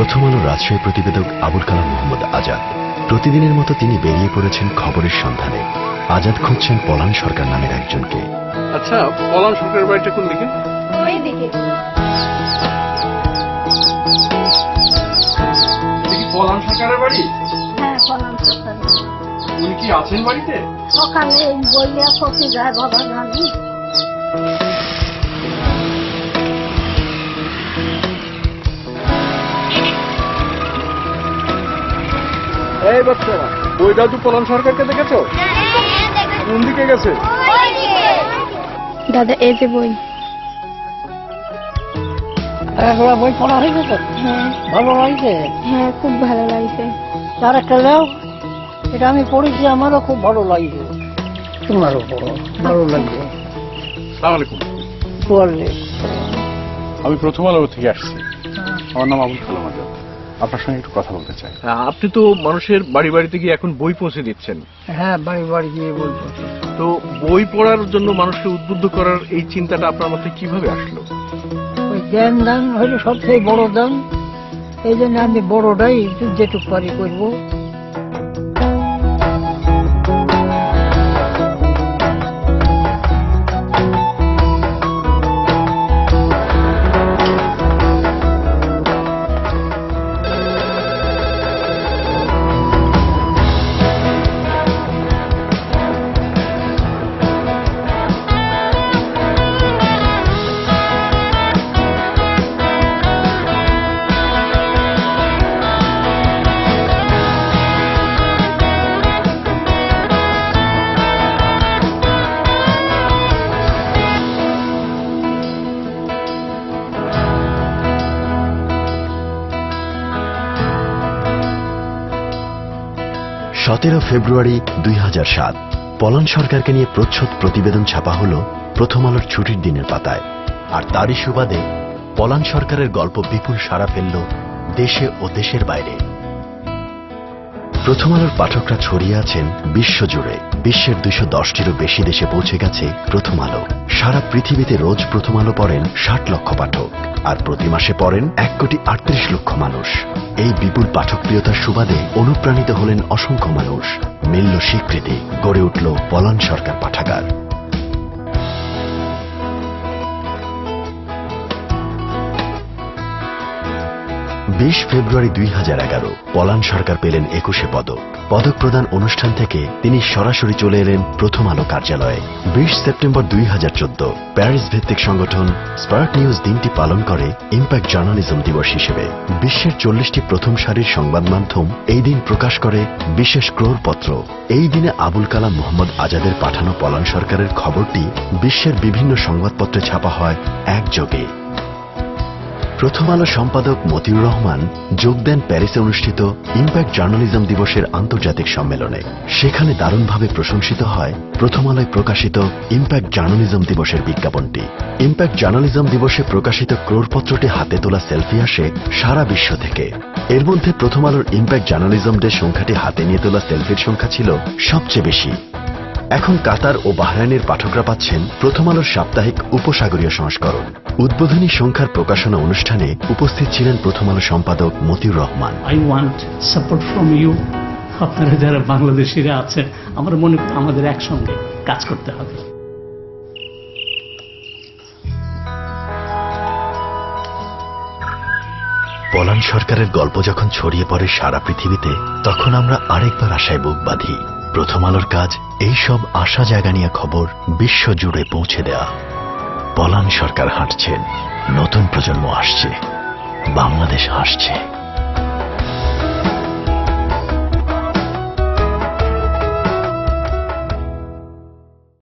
প্রথম আলো রাজশাহী প্রতিবেদক আবুল কালাম মোহাম্মদ আজাদ। প্রতিদিনের মতো তিনি বেরিয়ে পড়েছেন খবরের সন্ধানে। আজাদ খুঁজছেন পলান সরকার নামের একজনকে। আচ্ছা, পলান সরকারের বাড়িটা কোন দিকে? পলান সরকারের বাড়ি? হ্যাঁ, পলান সরকার। উনি কি আছেন বাড়িতে? সকালে বললে কফি যায় বাবা জানি। এই বাচ্চা, বইটা তো পলান সরকারকে দেখেছো? কোন দিকে গেছে? দাদা, এই যে বই। বই পড়া হয়ে গেছে? হ্যাঁ। ভালো লাগছে? হ্যাঁ, খুব ভালো লাগছে। তার একটা দাও, এটা আমি পড়েছি, আমারও খুব ভালো লাগছে। তোমারও পড়ো, ভালো লাগছে। আসসালামু আলাইকুম। আমি প্রথম আলো থেকে আসছি। আমার নাম আবুল কালাম আজাদ। আপনার সঙ্গে একটু কথা বলতে চাই। আপনি তো মানুষের বাড়ি বাড়িতে গিয়ে এখন বই পৌঁছে দিচ্ছেন। হ্যাঁ, বাড়ি বাড়ি গিয়ে বই পড়ছি। তো বই পড়ার জন্য মানুষকে উদ্বুদ্ধ করার এই চিন্তাটা আপনার মাথায় কিভাবে আসলো? ওই জ্ঞান দান হলো সবচেয়ে বড় দান। এই জন্য আমি বড়টাই যেটুকু পারি করবো। ফেব্রুয়ারি 2007 পলান সরকারকে নিয়ে প্রচ্ছদ প্রতিবেদন ছাপা হল প্রথম আলোর ছুটির দিনের পাতায়। আর তারই সুবাদে পলান সরকারের গল্প বিপুল সাড়া ফেলল দেশে ও দেশের বাইরে। প্রথম আলোর পাঠকরা ছড়িয়ে আছেন বিশ্বজুড়ে। বিশ্বের 210টিরও বেশি দেশে পৌঁছে গেছে প্রথম আলো। সারা পৃথিবীতে রোজ প্রথম আলো পড়েন 60 লক্ষ পাঠক, আর প্রতি মাসে পড়েন 1,38,00,000 মানুষ। এই বিপুল পাঠকপ্রিয়তার সুবাদে অনুপ্রাণিত হলেন অসংখ্য মানুষ। মিলল স্বীকৃতি, গড়ে উঠল পলান সরকার পাঠাগার। 20 ফেব্রুয়ারি 2011 পলান সরকার পেলেন 21শে পদক। পদক প্রদান অনুষ্ঠান থেকে তিনি সরাসরি চলে এলেন প্রথম আলো কার্যালয়ে। 20 সেপ্টেম্বর 2014 প্যারিস ভিত্তিক সংগঠন স্পার্ক নিউজ দিনটি পালন করে ইম্প্যাক্ট জার্নালিজম দিবস হিসেবে। বিশ্বের 40টি প্রথম সারির সংবাদ মাধ্যম এই দিন প্রকাশ করে বিশেষ ক্রোড়পত্র। এই দিনে আবুল কালাম মোহাম্মদ আজাদের পাঠানো পলান সরকারের খবরটি বিশ্বের বিভিন্ন সংবাদপত্রে ছাপা হয় একযোগে। প্রথম আলো সম্পাদক মতিউর রহমান যোগ দেন প্যারিসে অনুষ্ঠিত ইম্প্যাক্ট জার্নালিজম দিবসের আন্তর্জাতিক সম্মেলনে। সেখানে দারুণভাবে প্রশংসিত হয় প্রথম আলোয় প্রকাশিত ইম্প্যাক্ট জার্নালিজম দিবসের বিজ্ঞাপনটি। ইম্প্যাক্ট জার্নালিজম দিবসে প্রকাশিত ক্রোড়পত্রটি হাতে তোলা সেলফি আসে সারা বিশ্ব থেকে। এর মধ্যে প্রথম আলোর ইম্প্যাক্ট জার্নালিজম ডে সংখ্যাটি হাতে নিয়ে তোলা সেলফির সংখ্যা ছিল সবচেয়ে বেশি। এখন কাতার ও বাহরাইনের পাঠকরা পাচ্ছেন প্রথম আলোর সাপ্তাহিক উপসাগরীয় সংস্করণ। উদ্বোধনী সংখ্যার প্রকাশনা অনুষ্ঠানে উপস্থিত ছিলেন প্রথম আলো সম্পাদক Motiur Rahman. I want support from you. আপনারা যারা বাংলাদেশিরা আছেন, আমার মনে হয় আমাদের একসঙ্গে কাজ করতে হবে। পলান সরকারের গল্প যখন ছড়িয়ে পড়ে সারা পৃথিবীতে, তখন আমরা আরেকবার আশায় বুক বাঁধি। প্রথম আলোর কাজ এই সব আশা জায়গা নিয়ে খবর বিশ্ব জুড়ে পৌঁছে দেয়া। পলান সরকার হাঁটছেন, নতুন প্রজন্ম আসছে, বাংলাদেশ হাসছে।